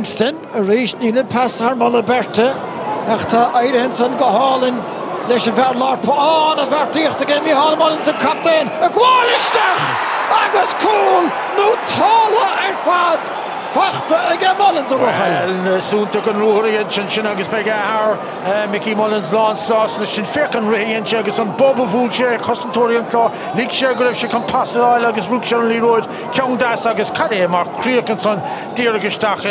Kingston, a race Nila pass Harmon Berta, after Irenson go hauling, leis a verlar po on a verticht again, mi hall Mullins a captain, a gwalistach, agus cool, no tala fad. Fachta again Mullins well, soon took on Rory and Chin agus Pegahar, Mickey Mullins lawn sauce, and Shin Firkin Ray and Chegas on Bobo Vulture, Custom Claw, Nick Shergulef, she can pass the oil agus Rook Sherley Road, Count Das agus Caddy, Mark Creakinson, Dear Gustach,